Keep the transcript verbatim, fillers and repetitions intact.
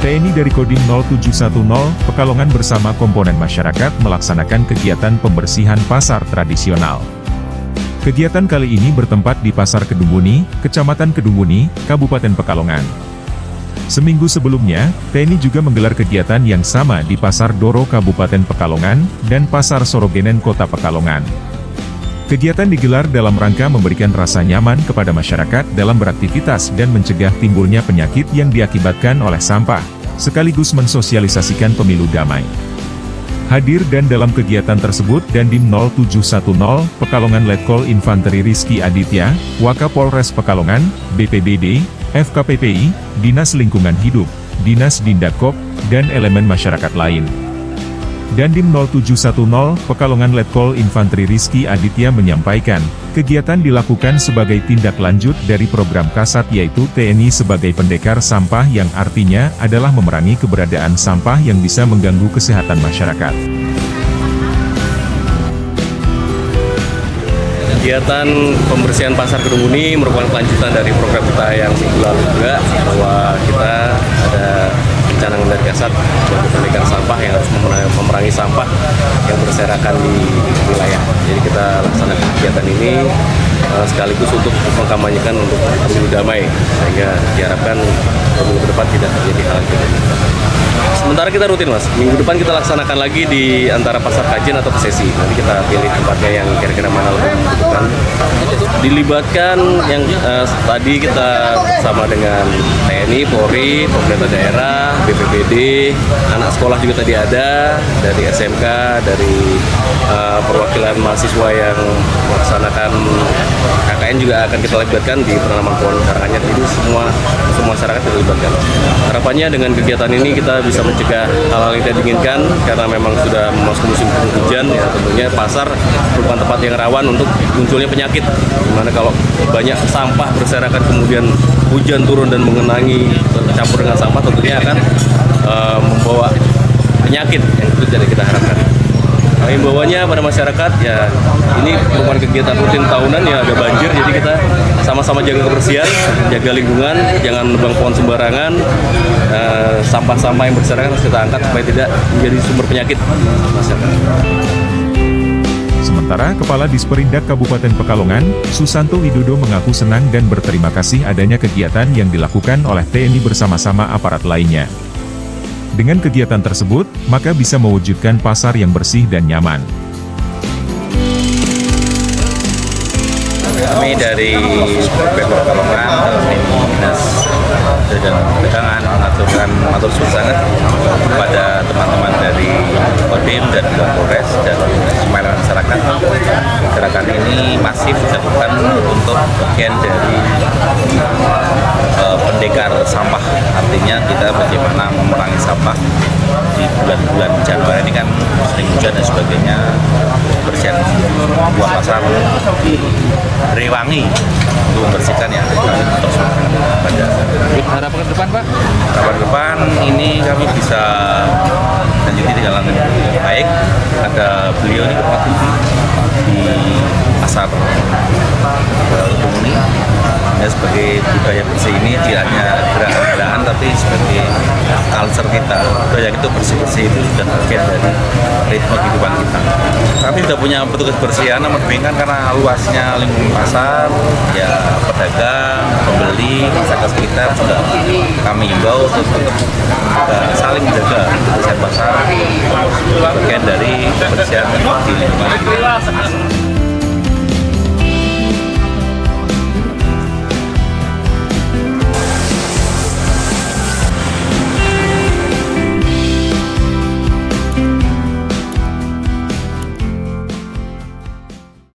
T N I dari Kodim nol tujuh satu nol Pekalongan bersama komponen masyarakat melaksanakan kegiatan pembersihan pasar tradisional. Kegiatan kali ini bertempat di Pasar Kedungbuni, Kecamatan Kedungbuni, Kabupaten Pekalongan. Seminggu sebelumnya, T N I juga menggelar kegiatan yang sama di Pasar Doro Kabupaten Pekalongan, dan Pasar Sorogenen Kota Pekalongan. Kegiatan digelar dalam rangka memberikan rasa nyaman kepada masyarakat dalam beraktivitas dan mencegah timbulnya penyakit yang diakibatkan oleh sampah, sekaligus mensosialisasikan pemilu damai. Hadir dan dalam kegiatan tersebut Dandim nol tujuh satu nol Pekalongan Letkol Infanteri Rizky Aditya, Wakapolres Pekalongan, B P B D, F K P P I, Dinas Lingkungan Hidup, Dinas Dindakop, dan elemen masyarakat lain. Dandim nol tujuh satu nol Pekalongan Letkol Infanteri Rizky Aditya menyampaikan, kegiatan dilakukan sebagai tindak lanjut dari program Kasat yaitu T N I sebagai pendekar sampah yang artinya adalah memerangi keberadaan sampah yang bisa mengganggu kesehatan masyarakat. Kegiatan pembersihan Pasar Kedungbuni merupakan kelanjutan dari program kita yang minggu lalu juga, bahwa kita ada rencana dari Kasat sebagai pendekar sampah yang harus memerangi sampah yang berserakan di wilayah. Jadi kita laksanakan kegiatan ini uh, sekaligus untuk mengkampanyekan untuk pemilu damai, sehingga diharapkan pemilu ke depan tidak terjadi hal yang tidak diinginkan. Sementara kita rutin mas, minggu depan kita laksanakan lagi di antara Pasar Kajen atau Kesesi. Nanti kita pilih tempatnya yang kira-kira mana lebih membutuhkan. Dilibatkan yang uh, tadi kita sama dengan T N I, Polri, pemerintah daerah, B P B D, anak sekolah juga tadi ada, dari S M K, dari uh, perwakilan mahasiswa yang melaksanakan K K N juga akan kita libatkan di penanaman pohon karangan. Jadi semua semua masyarakat kita libatkan. Harapannya dengan kegiatan ini kita bisa mencegah hal-hal yang tidak diinginkan, karena memang sudah memasuki musim hujan ya, tentunya pasar merupakan tempat yang rawan untuk munculnya penyakit, dimana kalau banyak sampah berserakan kemudian hujan turun dan mengenangi campur dengan sampah tentunya akan uh, membawa penyakit yang itu tidak kita harapkan. Nah, himbauannya pada masyarakat ya, ini merupakan kegiatan rutin tahunan ya, ada banjir, jadi kita sama-sama jaga kebersihan, jaga lingkungan, jangan nebang pohon sembarangan, sampah-sampah uh, yang berserakan harus kita angkat supaya tidak menjadi sumber penyakit masyarakat. Sementara Kepala Disperindak Kabupaten Pekalongan, Susanto Widodo mengaku senang dan berterima kasih adanya kegiatan yang dilakukan oleh T N I bersama-sama aparat lainnya. Dengan kegiatan tersebut, maka bisa mewujudkan pasar yang bersih dan nyaman. Kami dari Pemkot Pekalongan, Dinas dan Pegangan mengaturkan matur suwun sangat kepada teman-teman dari Kodim dan Polres dan semuanya masyarakat. Gerakan ini masif dilakukan untuk bagian dari uh, pendekar sampah. Artinya kita bagaimana memerangi sampah di bulan-bulan Januari ini kan sering hujan dan sebagainya, bersihan buah pasar di Rewangi untuk membersihkan ya atau pada harapan ke depan Pak? Harapan ke depan ini kami bisa lanjuti dengan baik. Ada beliau ini di Pasar Kedungbuni ya, sebagai budaya bersih ini tidak hanya gerakan-gerakan tapi sebagai culture kita. Budaya itu bersih-bersih itu sudah bagian dari ritme kehidupan kita. Kami sudah punya petugas bersihan, namun demikian karena luasnya lingkungan pasar, ya pedagang, pembeli, masyarakat sekitar juga kami himbau untuk saling menjaga kebersihan pasar, bagian dari kebersihan di lingkungan kita.